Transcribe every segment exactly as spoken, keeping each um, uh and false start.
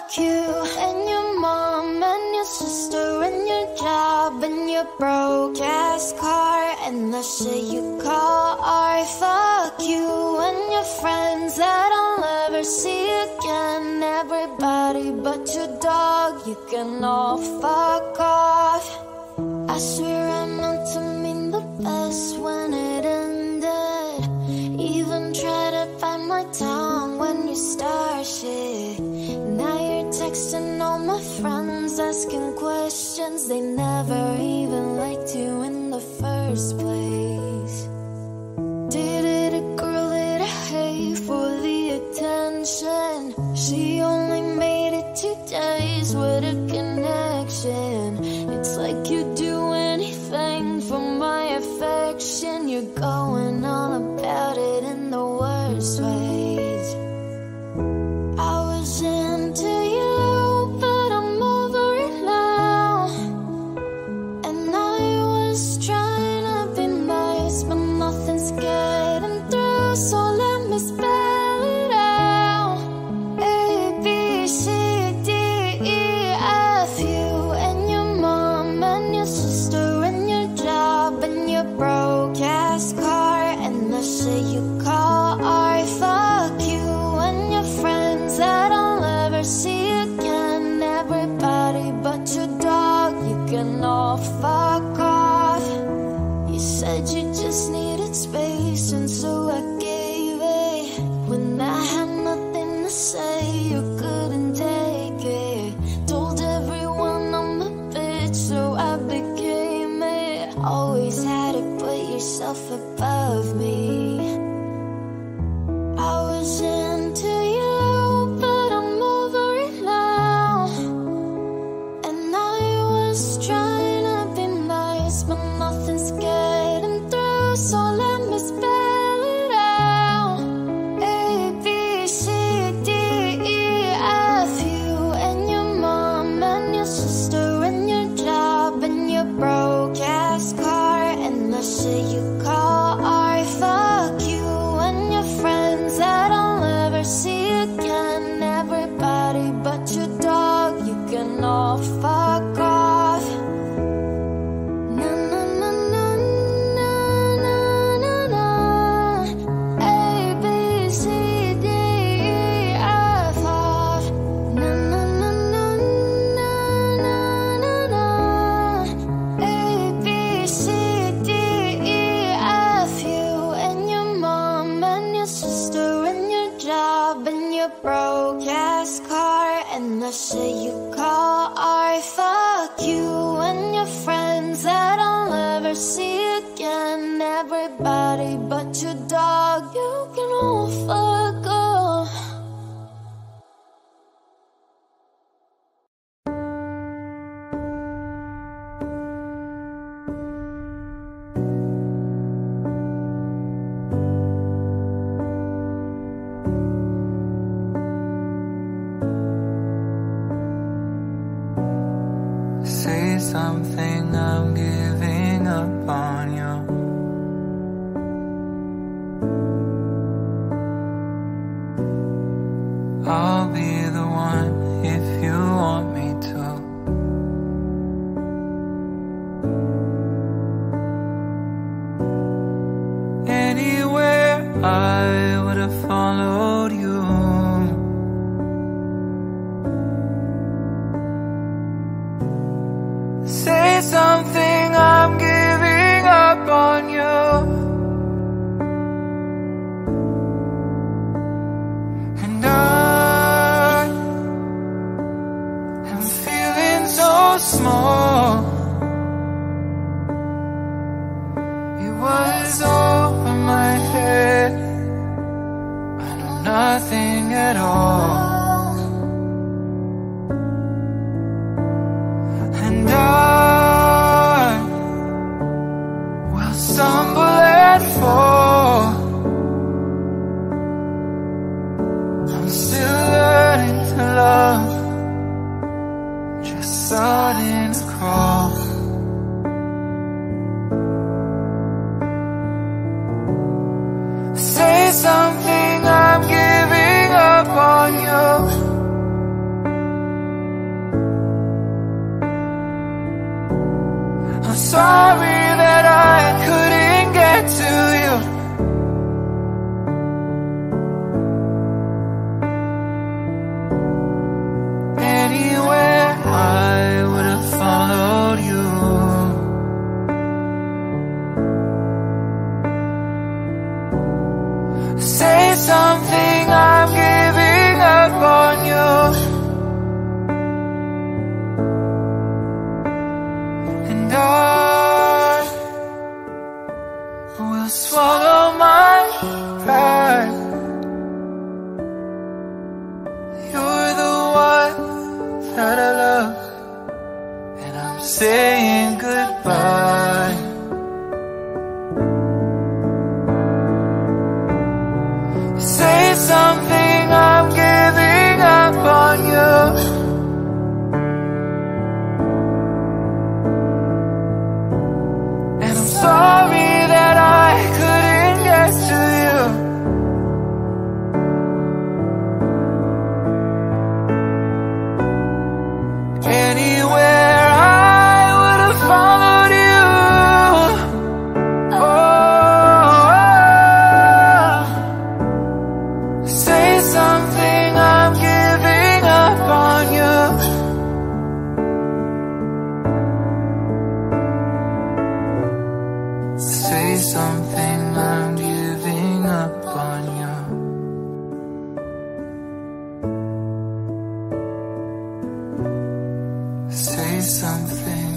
fuck you and your mom and your sister and your job and your broke ass car and the shit you call art. Fuck you and your friends that I'll never see again. Everybody but your dog, you can all fuck off. I swear I meant to mean the best when it ended. Even try to bite my tongue when you start shit. Now you're texting all my friends, asking questions. They never even liked you in the first place. Dated a girl that I hate for the attention. She only made it two days with a connection. It's like you'd do anything for my affection. You're going all about it in the worst ways. I was into you, but I'm over it now. And I was trying to be nice, but nothing's getting through. So let me spell it out. A, B, C, D, E, F, you and your mom and your sister and your job and your broke ass car and the shit you call art. Fuck you and your friends that I'll never see again. Everybody but your dog, you can all fuck off. You said you just needed space and so I gave it. When I had nothing to say, you couldn't take it. Told everyone I'm a bitch, so I became it. Always had to put yourself above me. I was into you, but I'm over it now. And I was trying to be nice, but nothing's getting through. So let me spell it out. A, B, C, D, E, F, you and your mom and your sister and your job and your broke ass car and the shit you call art. Fuck you and your friends that I'll never see again. Everybody but your dog, you can all fuck off. Na na na na na na na na. A, B, C, D, E, F off. Na na na na na na na na. A, B, C, D, E, F, you and your mom and your sister and your job and your broke ass car and the shit you call art. Fuck you and your friends that I'll never see again. Everybody but your dog, you can all fuck off. Say something, I'm giving up on you. I'll be the one if you want me to. Anywhere I would have followed you. Say something, I'm giving up on you. And I am feeling so small. It was over my head. I know nothing at all. And I will stumble and fall. I'm still learning to love, just starting to crawl. Say something, I'm giving up on you. sorry that I couldn't get to you. Anywhere I would have followed you. Say something, I'm giving up on you. And I will swallow my pride. You're the one that I love, and I'm saying goodbye. Say something, I'm giving up on you. And I'm sorry that I couldn't get to you. Anywhere I would have followed you. Oh, say something, I'm giving up on you. Say something, I'm giving up on you. Say something.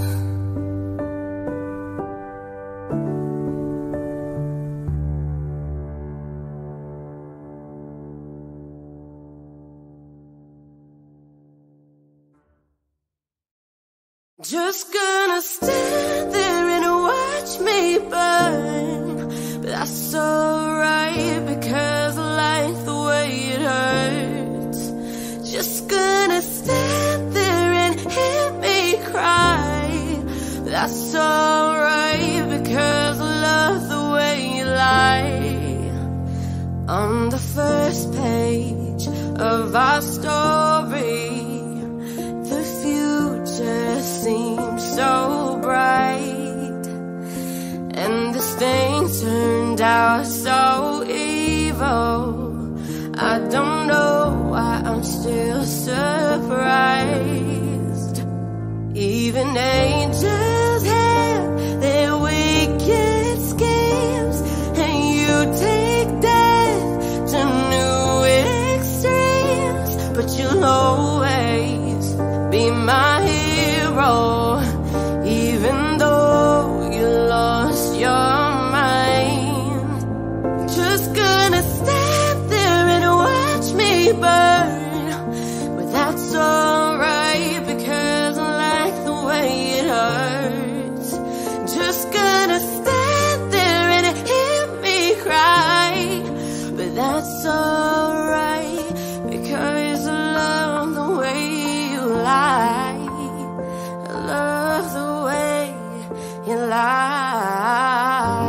Just gonna stand there and watch me burn, but that's alright because I like the way it hurts. Just gonna stand there and hear me cry, but that's alright because I love the way you lie. On the first page of our story, the future seems so bright, and this thing turned out so evil. I don't know why I'm still surprised. Even angels have their wicked schemes, and you take death to new extremes, but you'll always be my hero, even though you lost your mind. Just gonna stand there and watch me burn, but that's alright because I like the way it hurts. Just gonna stand there and hear me cry, but that's alright because I love the way you lie. I love the way you lie.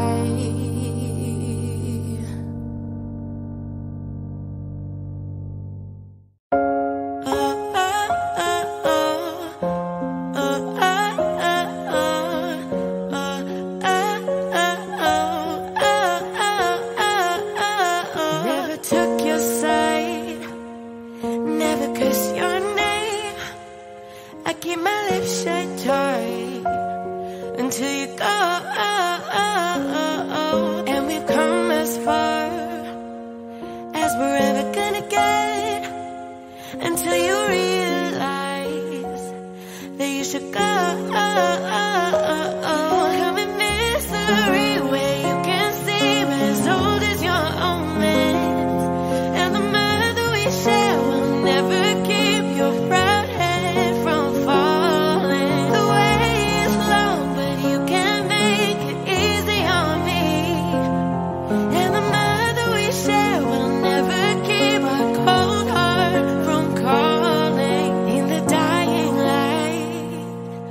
Never took your side, never cursed your name. I keep my lips shut tight until you go. And we've come as far as we're ever gonna get, until you realize that you should go. Come in misery where you can seem as old as your own mess, and the mother we share will never keep your proud head from falling. The way is long, but you can make it easy on me, and the mother we share will never keep our cold heart from calling. In the dying light,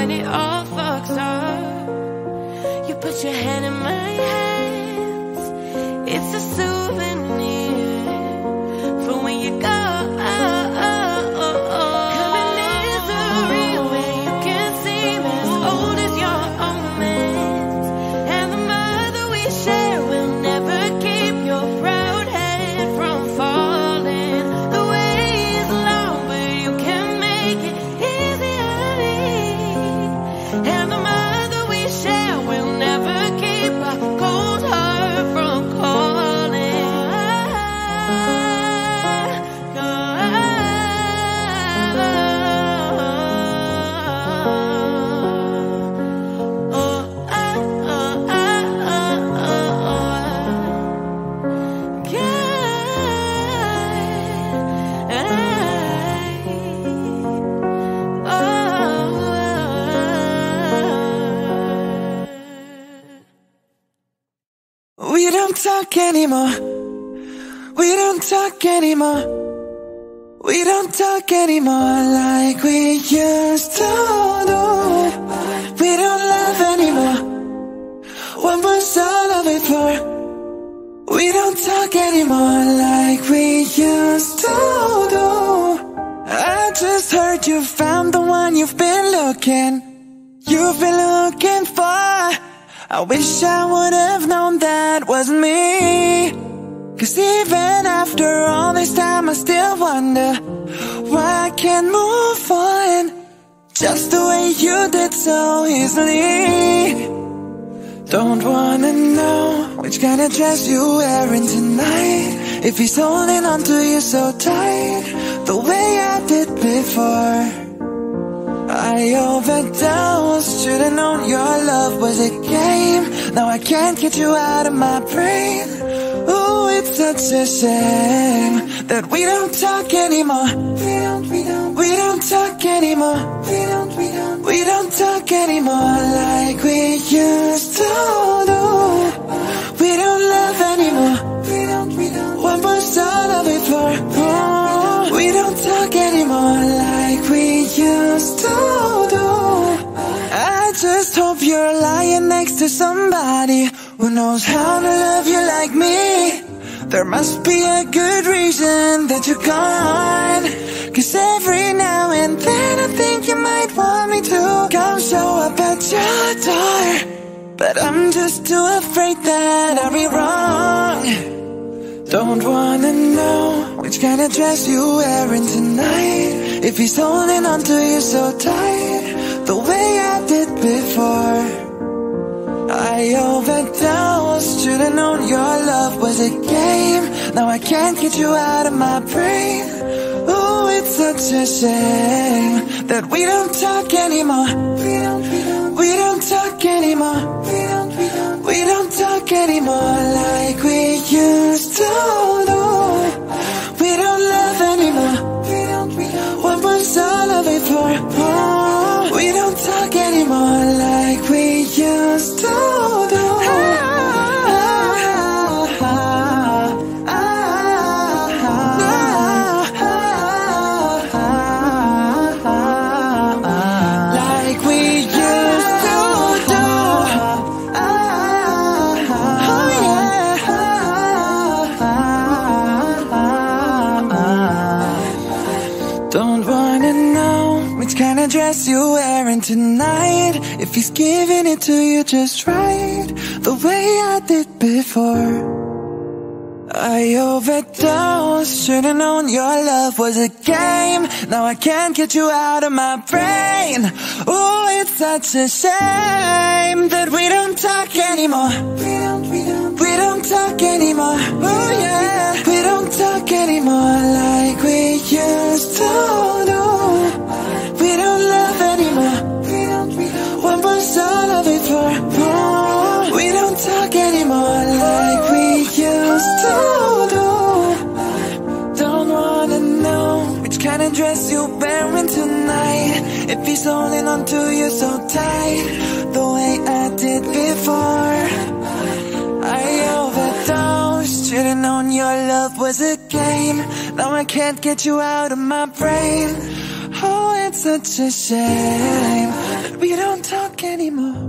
when it all fucks up. You put your hand in my hands. It's a souvenir for when you go. Coming misery where you can't seem as old as your own man. And the mother we share will never keep your proud head from falling. The way is long, but you can make it easier. And the mother we share will never keep a cold heart from calling. No. Oh, oh, oh, oh, oh, oh. We don't talk anymore. We don't talk anymore. We don't talk anymore like we used to do. We don't love anymore. What was all of it for? We don't talk anymore like we used to do. I just heard you found the one you've been looking, you've been looking for. I wish I would have known that wasn't me. Cause even after all this time I still wonder why I can't move on just the way you did so easily. Don't wanna know which kind of dress you're wearing tonight, if he's holding on to you so tight the way I did before. I overdosed, should've known your love was a game. Now I can't get you out of my brain. Ooh, it's such a shame that we don't talk anymore. We don't, we don't, we don't talk anymore. We don't, we don't, we don't talk anymore like we used to do. We don't love anymore. We don't, we don't, what was all of it for? Oh, we don't talk anymore like we used to do. I just hope you're lying next to somebody who knows how to love you like me. There must be a good reason that you're gone. Cause every now and then I think you might want me to come show up at your door, but I'm just too afraid that I'll be wrong. Don't wanna know which kind of dress you're wearing tonight, if he's holding on to you so tight the way I did before. I overdosed, should've known your love was a game. Now I can't get you out of my brain. Ooh, it's such a shame that we don't talk anymore. We don't, we don't, we don't talk anymore. We don't, we don't, we don't talk anymore like we used to do. We don't love anymore. We don't, we don't, what was all of it for? Oh, we don't talk anymore like we used to do. Dress you're wearing tonight, if he's giving it to you just right the way I did before. I overdosed, should've known your love was a game. Now I can't get you out of my brain. Ooh, it's such a shame that we don't talk anymore. We don't, we don't, we don't talk anymore. Oh yeah, we don't talk anymore like we used to do. We don't love anymore. We don't, we don't, what was all of it for? Oh, we don't talk anymore like we used to do. Don't wanna know which kind of dress you're wearing tonight, if he's holding on to you so tight the way I did before. I overdosed, should've known your love was a game. Now I can't get you out of my brain. Oh, it's such a shame that we anymore.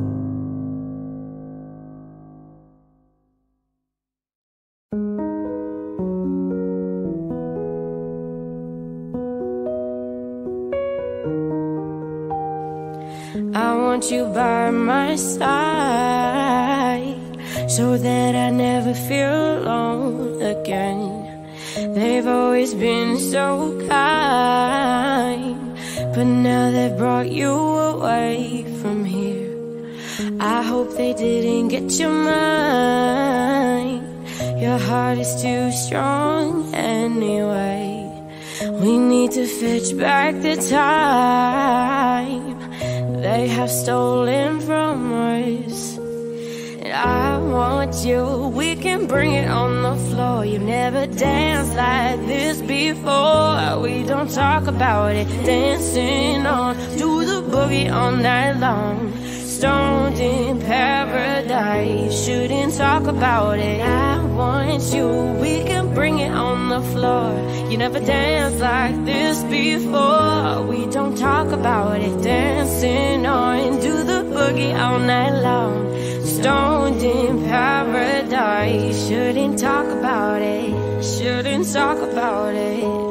I want you by my side, so that I never feel alone again. They've always been so kind, but now they've brought you away from here. I hope they didn't get your mind. Your heart is too strong anyway. We need to fetch back the time they have stolen from us. And I want you, we can bring it on the floor. You never danced like this before. We don't talk about it, dancing on, do the boogie all night long. Stoned in paradise, shouldn't talk about it. I want you, we can bring it on the floor. You never danced like this before. We don't talk about it, dancing on, do the boogie all night long. Stoned in paradise, shouldn't talk about it, shouldn't talk about it.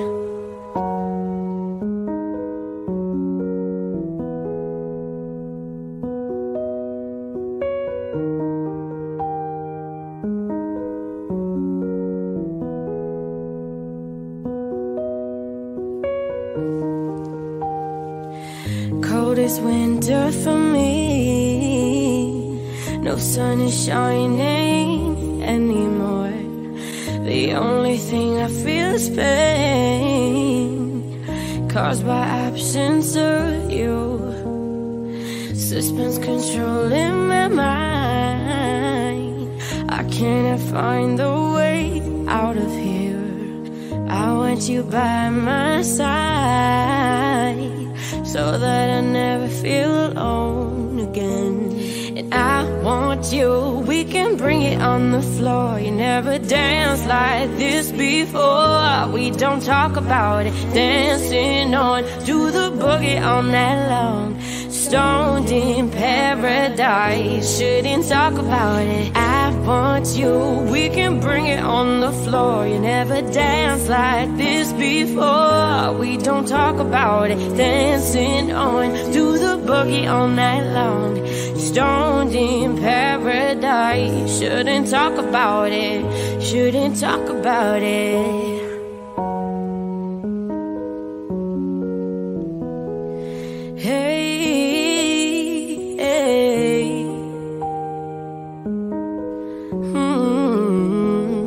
Coldest winter for me, no sun is shining anymore. The only thing I feel is pain, caused by absence of you. Suspense controlling my mind, I cannot find the way out of here. I want you by my side, so that I never feel alone again. And I want you, we can bring it on the floor. You never danced like this before. We don't talk about it, dancing on, do the boogie all night long. Stoned in paradise, shouldn't talk about it. I want you, we can bring it on the floor. You never danced like this before. We don't talk about it, dancing on, do the boogie all night long. Stoned in paradise, shouldn't talk about it, shouldn't talk about it. Hey, hey. Hmm.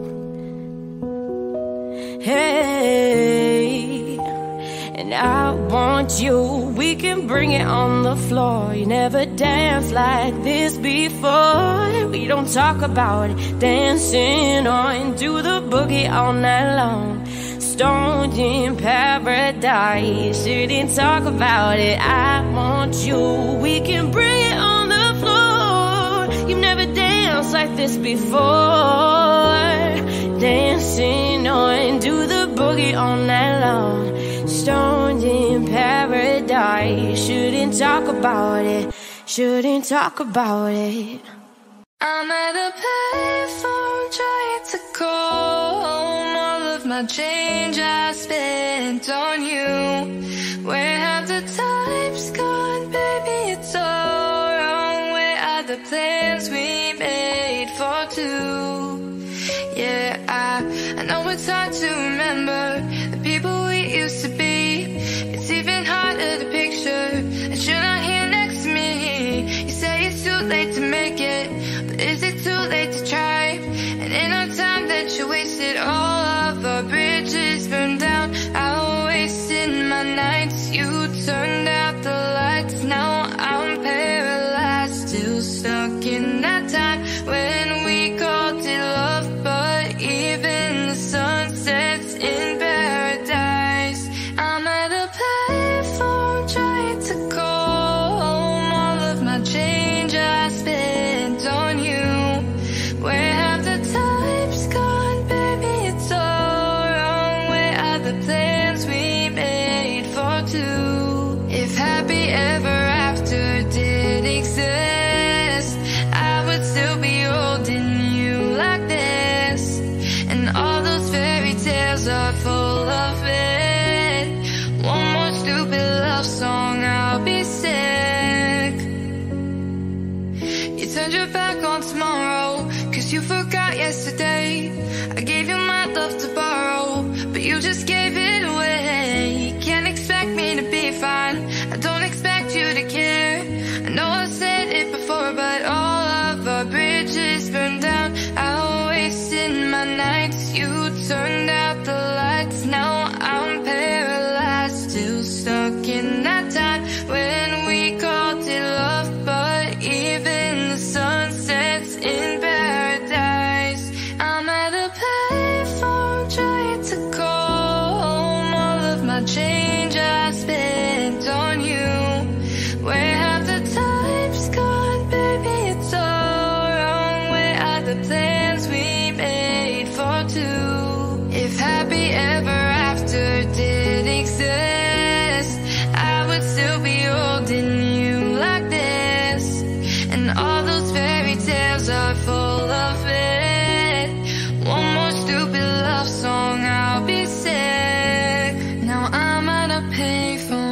Hey, and I want you, we can bring it on the floor. You never danced like this before. We don't talk about it, dancing on, do the boogie all night long. Stoned in paradise, shouldn't talk about it. I want you, we can bring it on the floor. You've never danced like this before. Dancing on, do the boogie all night long. Stoned in paradise, shouldn't talk about it, shouldn't talk about it. I'm at a payphone trying to call home. All of my change I spent on you. Where have the times gone, baby? It's all wrong. Where are the plans we made for two? Yeah, I, I know it's hard to remember the people we used to be. It's even harder to picture, and you're not here next to me. You say it's too late to make it, but is it too late to try? And in our time that you wasted, all of our bridges burned down. I wasted my nights, you turned out the lights. Now I'm paralyzed, still stuck in that time when we called it love. But even the sun sets in paradise. I'm at a payphone trying to call home. All of my change I spent be sick. You turned your back on tomorrow, cause you forgot yesterday. I gave you my love to borrow, but you just gave it away. You can't expect me to be fine, I don't expect you to care. I know I said it before, but all of our bridges burned down. I wasted my nights, you turned out the lights. Now I'm paralyzed, still stuck in that time when we called it love. But even the sun sets in paradise. I'm at a payphone trying to call home. All of my change I spent on you. Where have the times gone, baby? It's all wrong. Where are the plans we made for two? If happy ever after did exist, I would still be holding you like this. And all those fairy tales are full of it. One more stupid love song, I'll be sick. Now I'm at a payphone.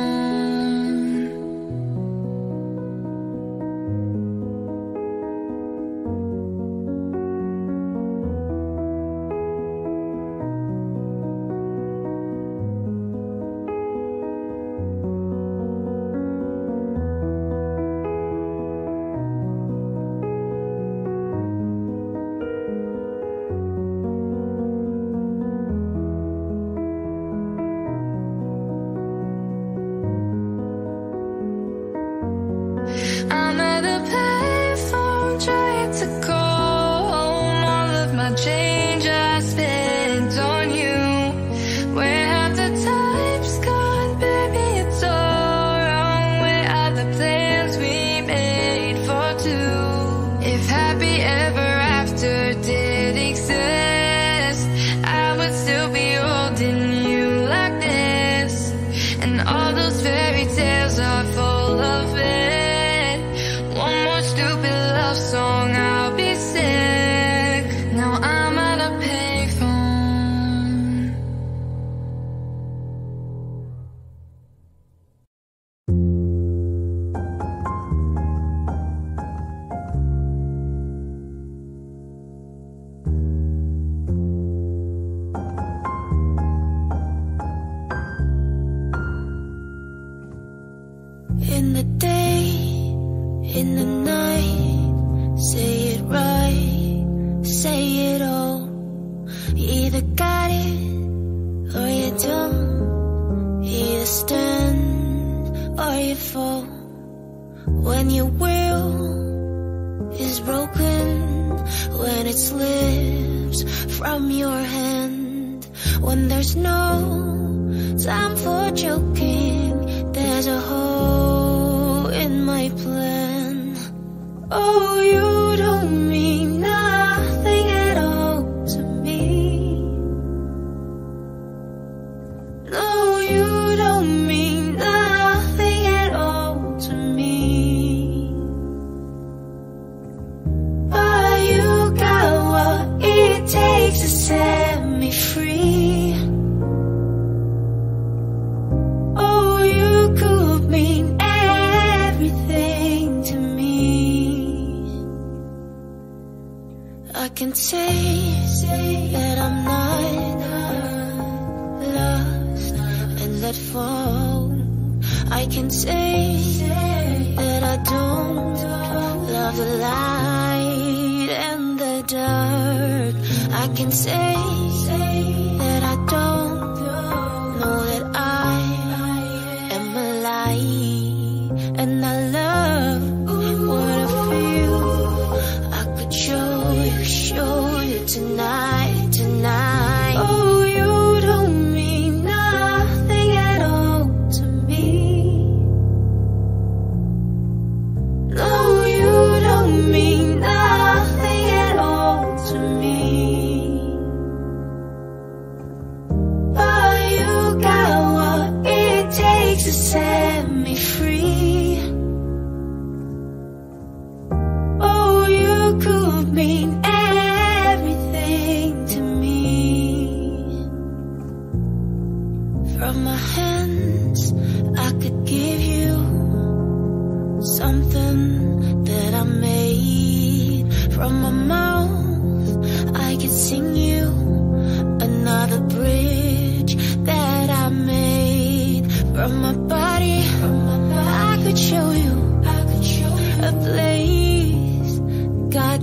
I'm at a payphone trying to call home. All of my change I spent on you. Where have the times gone, baby? It's all wrong. Where are the plans we made for two? If happy ever after did exist, I would still be holding you like this. And all those fairy tales are full of it. One more stupid love song, I'll be sick. Now I'm at a payphone. In the day, in the night, say it right, say it all. You either got it or you don't. You either stand or you fall. When your will is broken, when it slips from your hand, when there's no time for joking, there's a hole in my plan. Oh, you don't mean nothing at all to me. No, you don't mean nothing at all to me. But you got what it takes to set me free. Oh, you could mean everything to me. I can say, say that I'm not lost and let fall. I can say that I don't love the light and the dark. I can say that I don't know that I am alive. And I love what I feel. I could show you, show you tonight, tonight. Oh, you don't mean nothing at all to me. No, you don't mean nothing at all to me. But you got what it takes to set me free. Oh, you could mean everything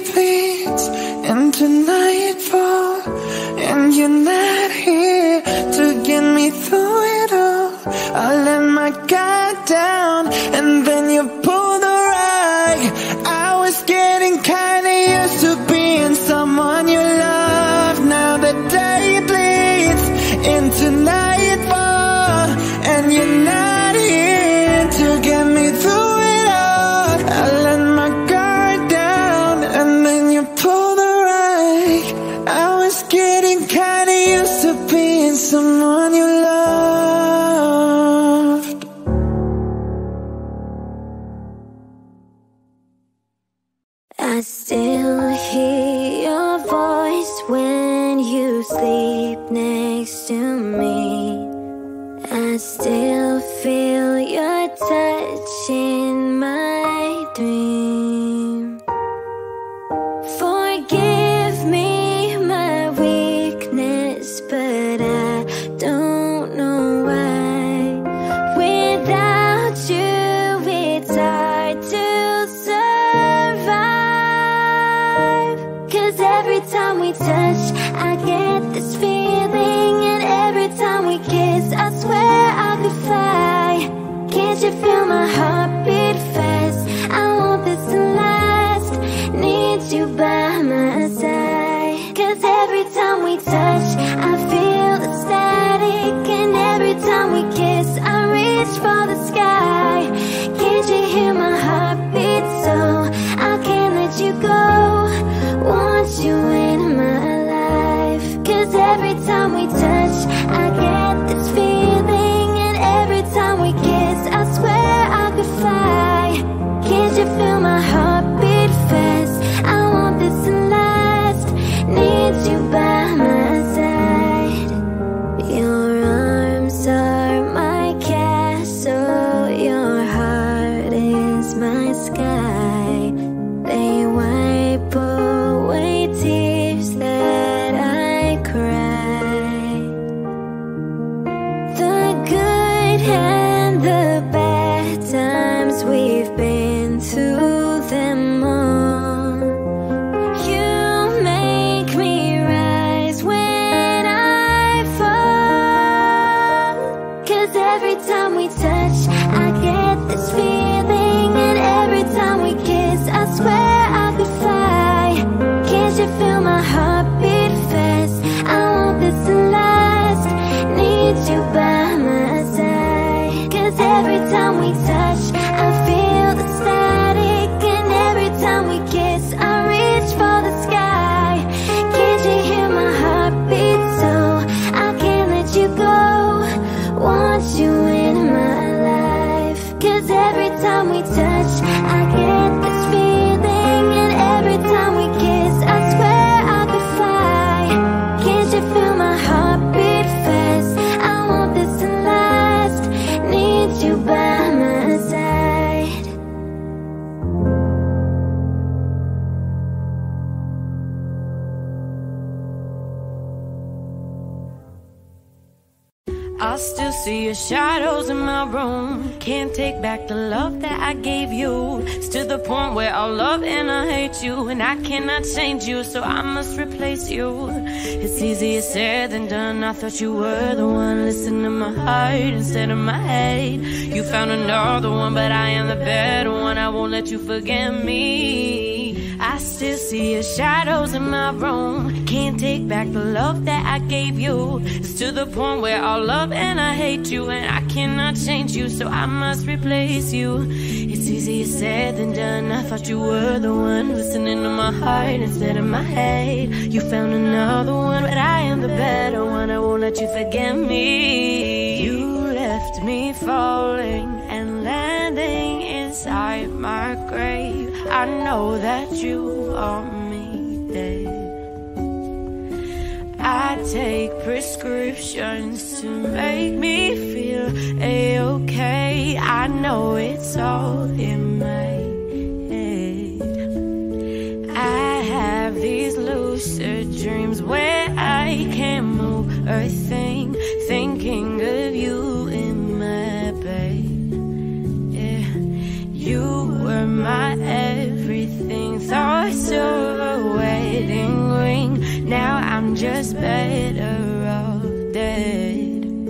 bleeds into nightfall, and you're not here to get me through it all. I let my guard down, and then you pulled the rug. I was getting kinda used to being someone you love. Now the day bleeds into nightfall, and you're not here to get me through it all. I let my guard down, and then you pulled the rug. I was getting kinda used to being someone you loved. I still hear your voice when you sleep next to me. I still feel your touch in my dream. Forgive me my weakness, but I don't know why. Without you, it's hard to survive. 'Cause every time we touch, I get this feeling, and every time we kiss, I swear I could fly. Can't you feel my heartbeat fast? I want this to last. Need you by my side. 'Cause every time we touch, I feel the static, and every time we kiss, I reach for the sky. Can't you hear my heartbeat? So I can't let you go. Want you in my life. 'Cause every time we touch, I get this feeling, and every time we kiss, I swear I could fly. Can't you feel my heartbeat fast? I want this to last. Need you by my side. Your arms are my castle, your heart is my sky. They wipe away tears that I cry. The good and the bad times, we've been through them all. You make me rise when I fall. 'Cause every time we touch, I get this feeling, and every time we kiss, I swear I could fly. Can't you feel my heartbeat fast? I want this to last. Need you by my side. 'Cause every time we touch, I feel the static, and every time we kiss, I reach for the sky. Can't you hear my heartbeat? So I can't let you go. Want you in my life. 'Cause every time we touch, I get this feeling, and every time we kiss, I swear I could fly. Can't you feel my heartbeat fast? I want this to last. Need you by my side. I still see your shadows in my room. Can't take back the love that I gave you. It's to the point where I'll love and I hate you, and I cannot change you, so I must replace you. It's easier said than done. I thought you were the one. Listen to my heart instead of my head. You found another one, but I am the better one. I won't let you forget me. I still see your shadows in my room. Can't take back the love that I gave you. It's to the point where I'll love and I hate you, and I cannot change you, so I must replace you. It's easier said than done. I thought you were the one. Listening to my heart instead of my head. You found another one, but I am the better one. I won't let you forget me. You left me falling and landing inside my grave. I know that you want me dead. I take prescriptions to make me feel a-okay. I know it's all in my head. I have these lucid dreams where I can't move a thing, thinking of you in my bed. Yeah, you were my everything. Thoughts of I'm just better off dead.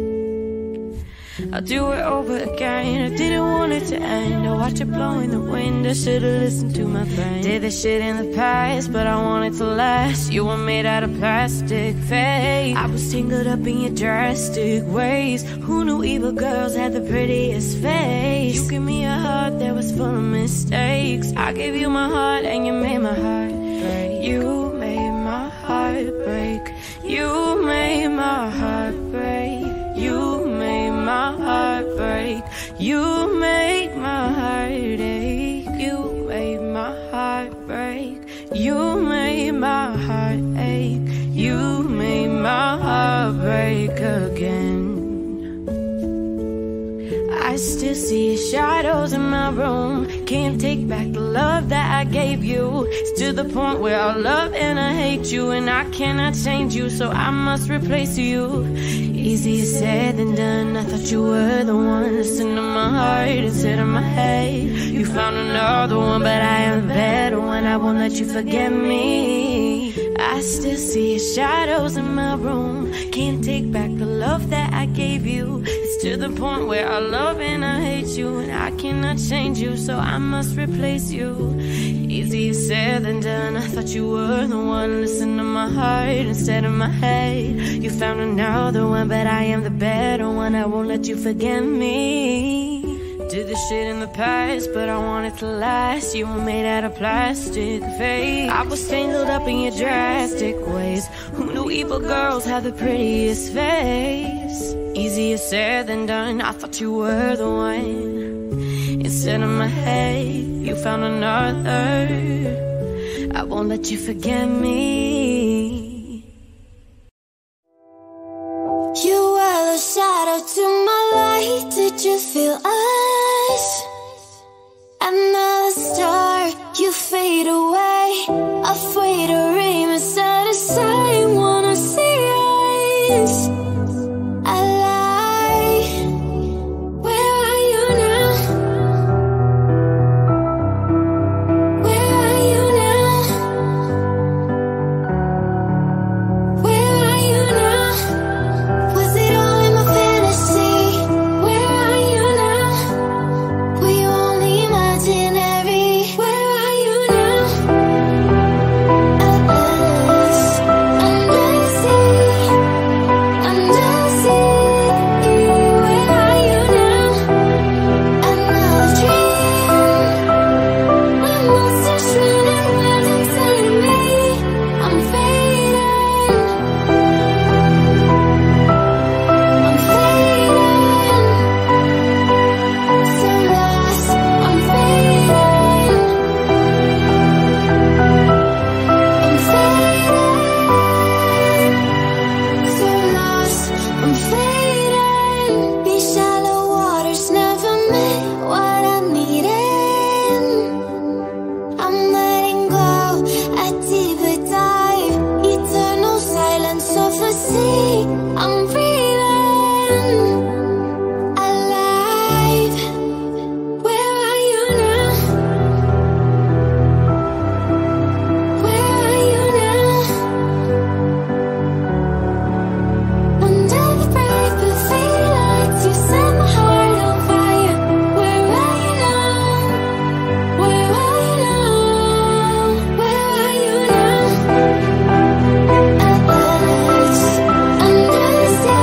I'll do it over again. I didn't want it to end. I watch it blow in the wind. I should've listened to my friend. Did this shit in the past, but I want it to last. You were made out of plastic face. I was tangled up in your drastic ways. Who knew evil girls had the prettiest face? You gave me a heart that was full of mistakes. I gave you my heart and you made my heart break. You made my heart break. You made my heart break. You made my heart break. You made my heart ache. You made my heart break. You made my heart ache. You made my heart break again. I still see shadows in my room. Can't take back the love that I gave you. It's to the point where I love and I hate you, and I cannot change you, so I must replace you. Easier said than done. I thought you were the one. Listen to my heart instead of my head. You found another one, but I am the better one. I won't let you forget me. I still see shadows in my room. Can't take back the love that I gave you. It's to the point where I love and I hate you, and I cannot change you, so I must replace you. Easier said than done. I thought you were the one. Listen to my heart instead of my head. You found another one, but I am the better one. I won't let you forget me. Did this shit in the past, but I want it to last. You were made out of plastic face. I was tangled up in your drastic ways. Who knew evil girls have the prettiest face? Easier said than done. I thought you were the one. Instead of my head, you found another. I won't let you forget me. You were the shadow to my light. Did you feel us? Another star, you fade away. Afraid to dream instead of saying, wanna see us alive. Where are you now? Where are you now? Where are you now? Was it all in my fantasy? Where are you now? Were you only imaginary? Where are you now? Us, under the sea, under the sea. Where are you now? Another dream. My monster's running wild inside of me. I'm fading. I'm fading, so lost. I'm fading. I'm fading, so lost. I'm fading. These shallow waters never meant what I needed. I'm letting go a deeper dive. Eternal silence of a sea. I'm breathing alive. Where are you now? Where are you now? Under the bright but fading lights, you set my heart on fire. Where are you now? Where are you now? Where are you now? Us, under the sea.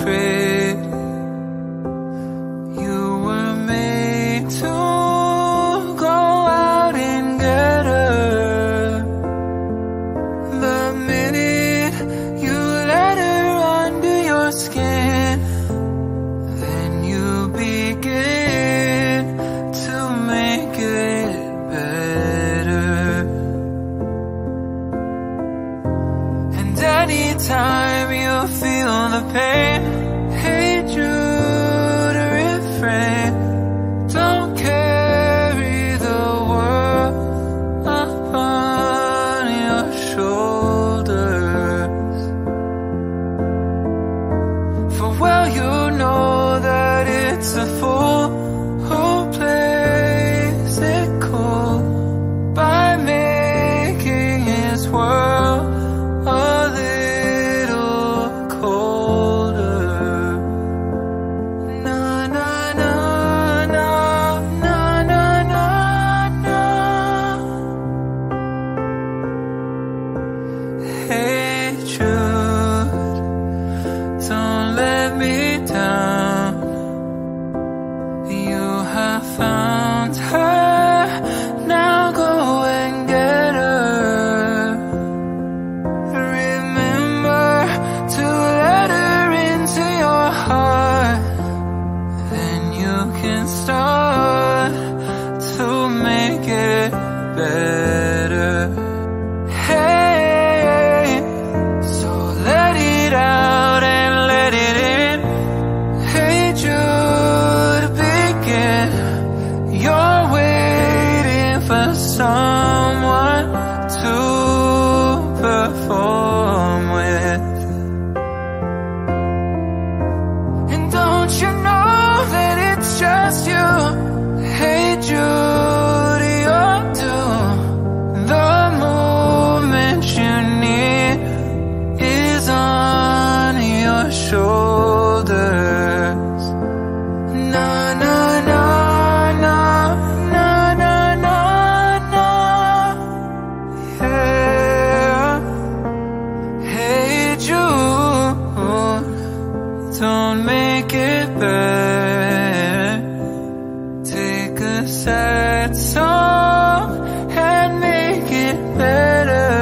afraid. You were made to go out and get her. The minute you let her under your skin, then you begin to make it better. And anytime you feel the pain, hey Jude, refrain. Don't carry the world upon your shoulders. For well you know that it's a fool who plays it cool by making his world a little colder. Na na na na na na na na. Hey Jude, don't let me down. You have found her, now go and get her. Remember to let her into your heart, then you can start to make it better. Hey, so let it out and let it in. Hey Jude, begin. You're waiting for someone to perform with. And don't you know that it's just you? Hey Jude, you're due. The movement you need is on your shoulders. Na na na na na na na na. Yeah. Hey Jude, don't make it bad. Take a sad song and make it better.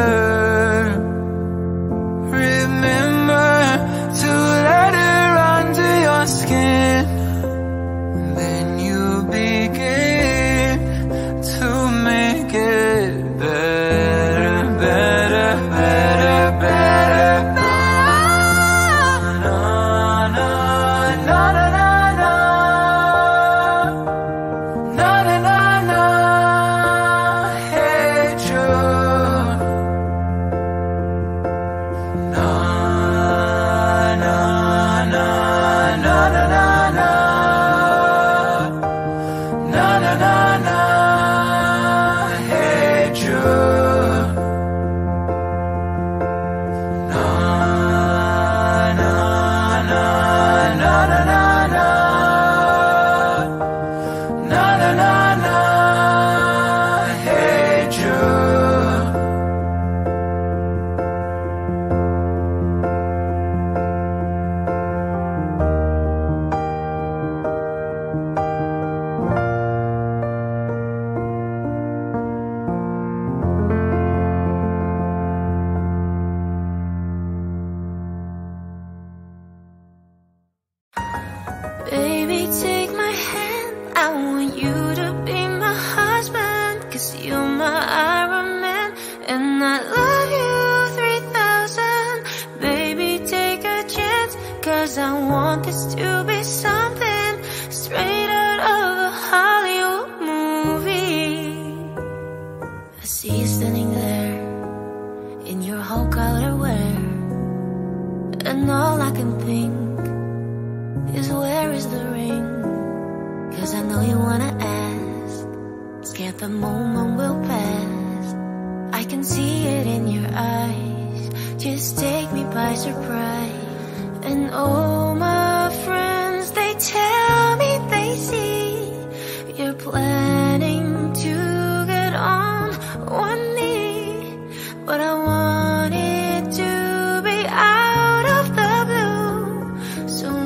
Remember to let her under your skin, then you begin to make it better, better, better, better, better. Na na na na na na. Na na na na. Hey Jude. Na na na na na na na. Na na na na. Hey Jude. Na na na na na na na. Na na na na. Hey Jude. Baby, take my hand. I want you to be my husband, 'cause you're my Iron Man, and I love you three thousand. Baby, take a chance, 'cause I want this to be something straight out of a Hollywood movie. I see you standing there in your whole color wear, and all I can think is where is the ring? 'Cause I know you wanna ask, scared the moment will pass. I can see it in your eyes, just take me by surprise. And all my friends, they tell me they see you're planning to get on one knee, but I want it to be out of the blue. So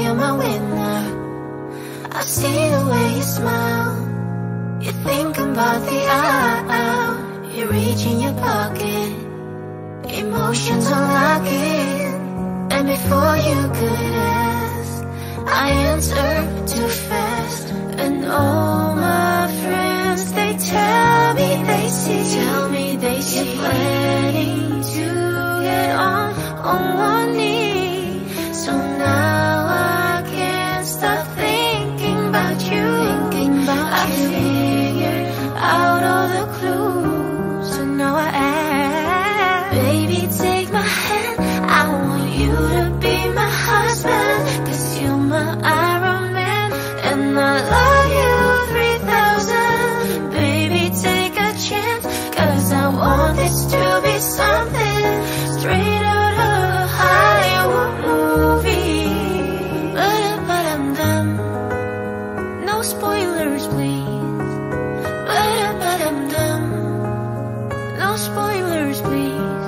you're my winner. I see the way you smile. You think about the hour. You reach in your pocket. Emotions unlocking. And before you could ask, I answered too fast. And all my friends, they tell me they see, tell me they see you're planning to get on on one knee. So now I can't stop thinking about you. Thinking about I you. Figured out all the clues, so now I ask, baby, take my hand. I want you to be my husband, 'cause you're my Iron Man, and I love you three thousand. Baby, take a chance, 'cause I want this to be something straight out of a Hollywood movie. But, but I'm done. No spoilers, please. But, but I'm done. No spoilers, please.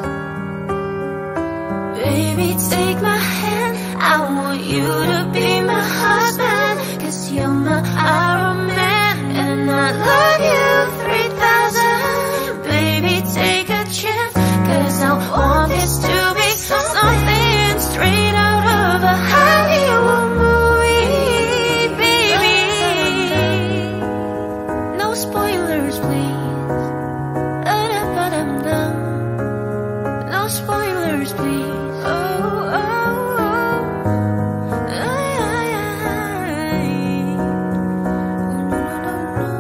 Baby, take my hand. I want you to be my husband, 'cause you're my Iron Man, and I love you three thousand. Baby, take a chance, 'cause I want this to be something straight out of a Hollywood movie, baby. No spoilers, please. But I'm done. No spoilers, please. Oh, oh, oh. Ay, ay, ay. Oh, no, no, no,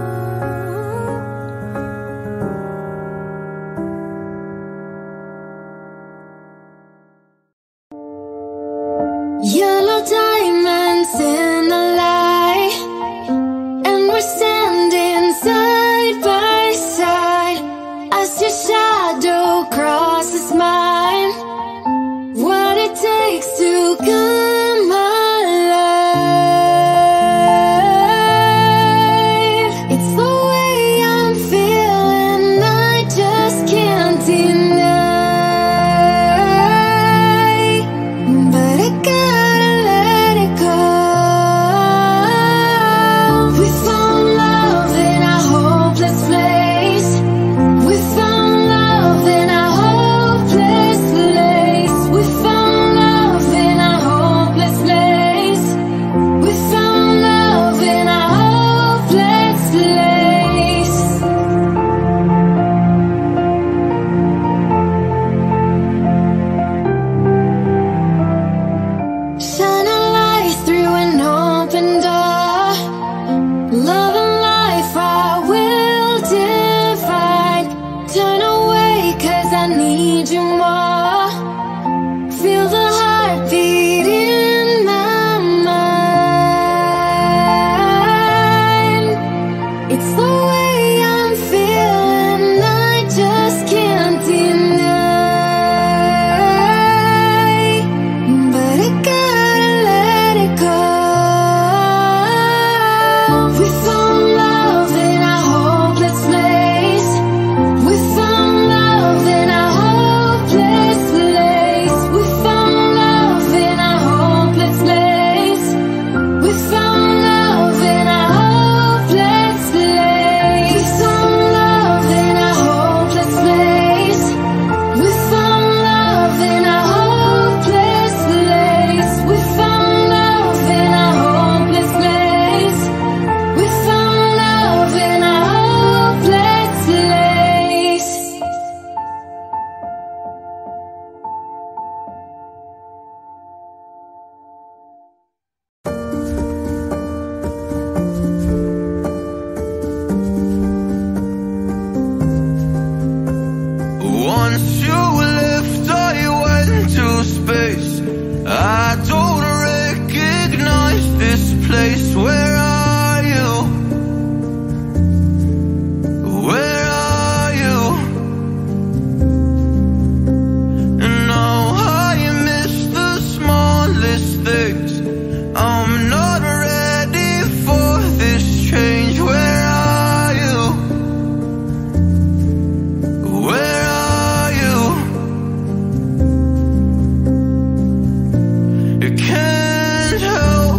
no. Yellow diamonds in the light, and we're standing side by side as your shadow crosses mine. What it takes to come alive. It's the way I'm feeling, I just can't deny. But I gotta let it go. We found love in a hopeless place. We found love in a hopeless place. We found love in a hopeless place. We found love in a hopeless place. Shine a light through an open door. Love and life I will divide. Turn away 'cause I need you more. Feel the heartbeat in my mind. It's the way I'm feeling, I just can't deny. But I gotta let it go. We found love in a hopeless place. We found love in a hopeless place. We found love in a hopeless place. We found love in a hopeless place. We found love in a hopeless place. We found love in a hopeless place. We found love in a hopeless place. We found love in a hopeless place. Once you left, I went to space. I don't recognize this place. Where are you? Where are you? And now I miss the smallest things. I'm not ready for this change. Where are you? Where are you? You can't help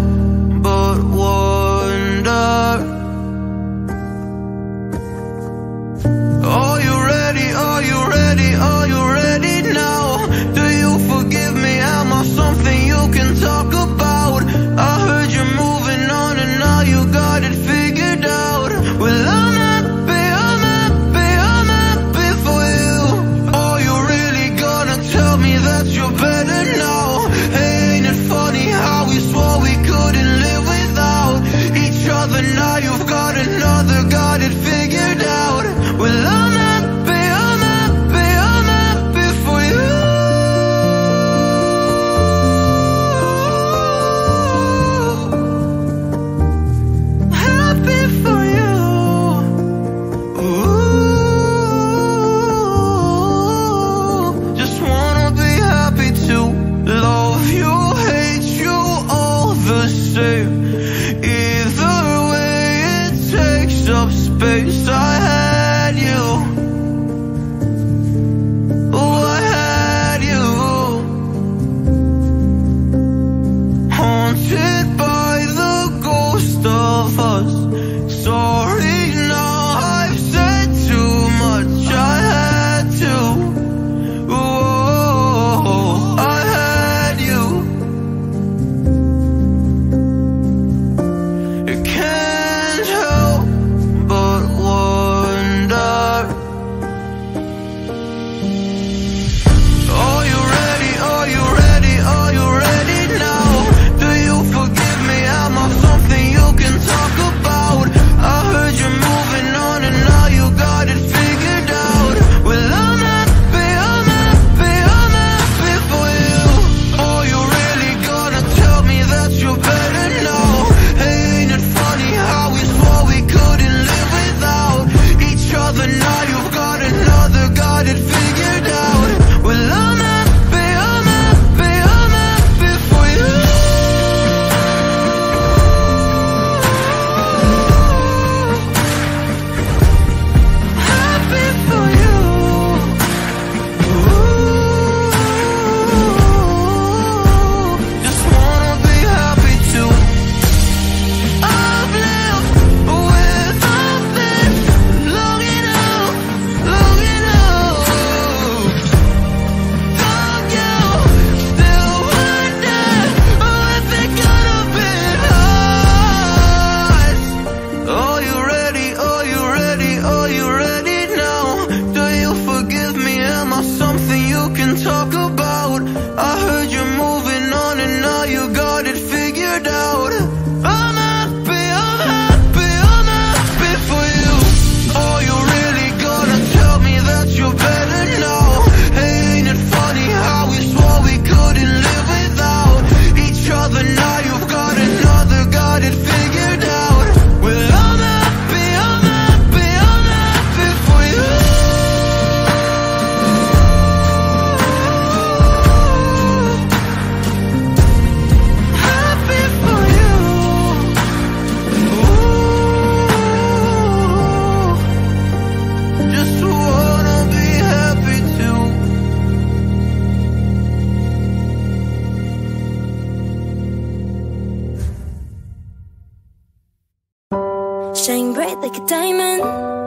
Shine bright like a diamond.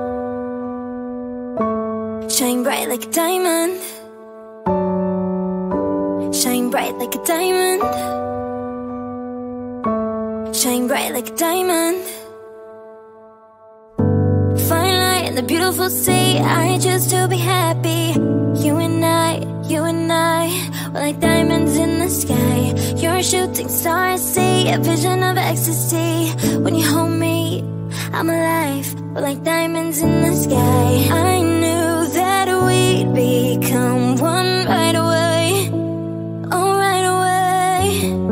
Shine bright like a diamond. Shine bright like a diamond. Shine bright like a diamond. Fine light in the beautiful sea. I choose to be happy. You and I, you and I, we're like diamonds in the sky. You're a shooting star, I see a vision of ecstasy. When you hold me, I'm alive. We're like diamonds in the sky. I knew that we'd become one right away. Oh, right away.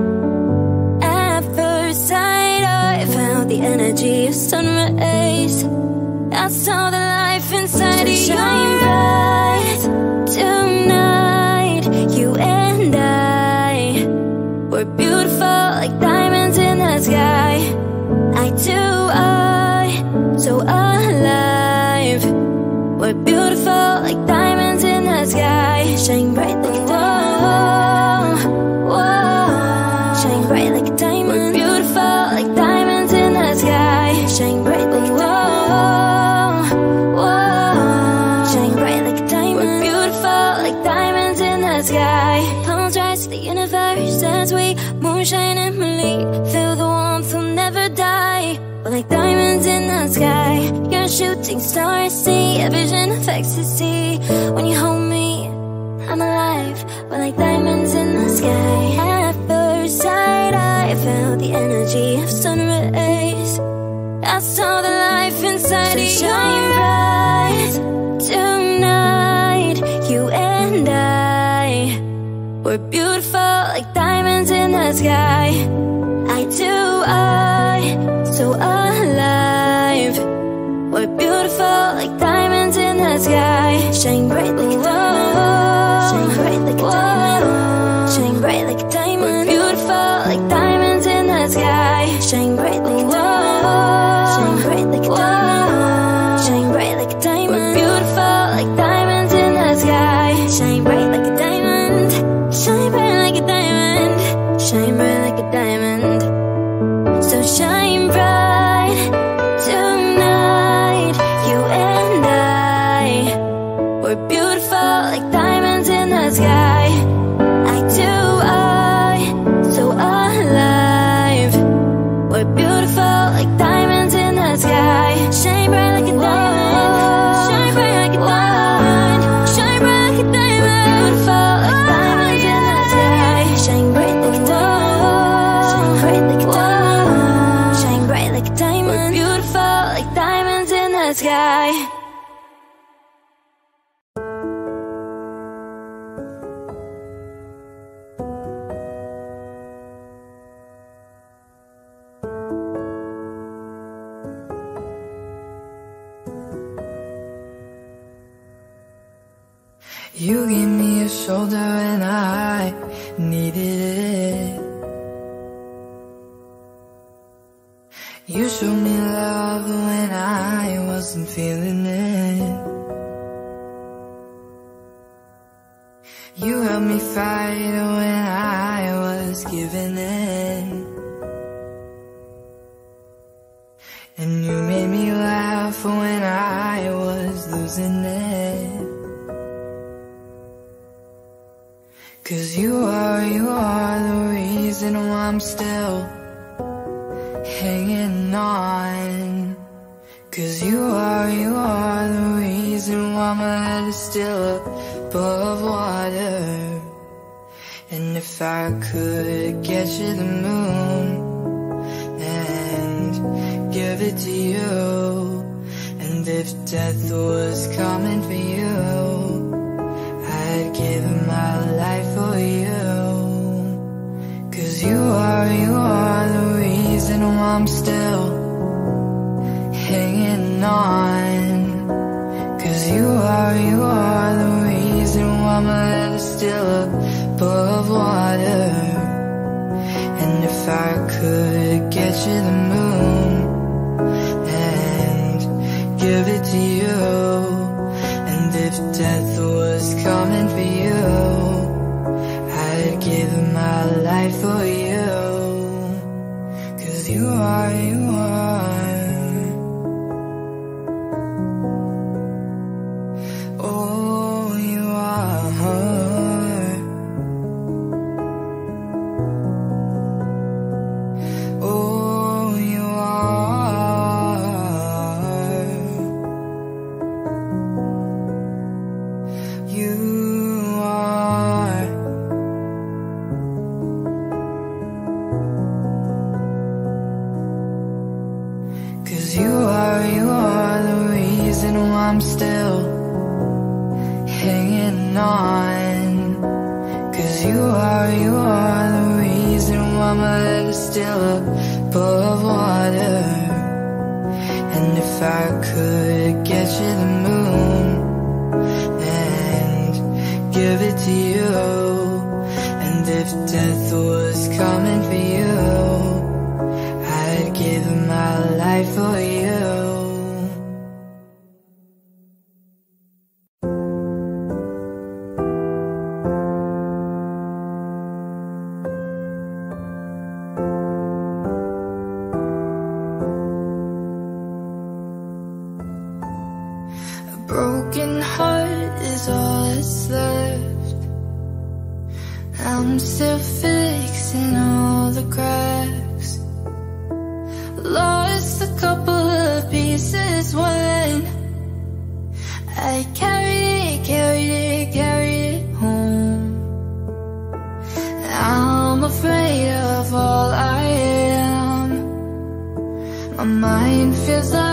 At first sight, I felt the energy of sun rays. I saw the life inside of you. Shine bright tonight, you and I. We're beautiful like diamonds in the sky. I do, I, so alive. We're beautiful like diamonds in the sky. Shine bright like a diamond. Whoa, whoa. Shine bright like a diamond. We're beautiful like diamonds in the sky. Shine bright like a diamond. Whoa, shine bright like a diamond. We're beautiful like diamonds in the sky. Palms rise to the universe as we moonshine and believe. Feel the warmth, we'll never die. We're like diamonds in the sky. You're a shooting star, I see a vision of ecstasy. When you hold me, I'm alive. We're like diamonds in the sky. At first sight, I felt the energy of sun rays. I saw the life inside of you. Shine bright tonight, you and I. We're beautiful like diamonds in the sky. I do, I, so alive. We're beautiful like diamonds in the sky. Shine bright like a diamond. Shine bright like a diamond. Shine bright like a diamond. We're beautiful like diamonds in the sky. Shine bright like a diamond. Shine bright like a diamond. Shine bright like a diamond. We're beautiful like diamonds in the sky. Shine bright like a diamond. Shine bright like a diamond. Shine bright like a diamond. So shine bright tonight, you and I. We're beautiful like diamonds in the sky. I do, I, so alive. We're beautiful like diamonds in the sky. Shine bright like a diamond. Shine bright like a diamond. Shine bright like a diamond. We're beautiful like diamonds in the sky. Shine bright like a diamond. Shine bright like a diamond. Shine bright like a diamond. We're beautiful like diamonds in the sky. You gave me a shoulder and I needed it. You showed me love when I wasn't feeling it. You helped me fight when I was giving in. And you made me laugh when I was losing it. 'Cause you are, you are the reason why I'm still hanging on. 'Cause you are, you are the reason why my head is still above water. And if I could get you the moon and give it to you, and if death was coming for you, I'd give my life for you. 'Cause you are, you are the reason why I'm still hanging on. 'Cause you are, you are the reason why my head is still above water. And if I could get you the moon and give it to you, and if death was coming for you, I'd give my life for you. 'Cause you are, you are, my head is still above water. And if I could get you the moon and give it to you, and if death was coming for you, I'd give my life for you. Broken heart is all that's left. I'm still fixing all the cracks. Lost a couple of pieces when I carried it, carried it, carried it home. I'm afraid of all I am. My mind feels like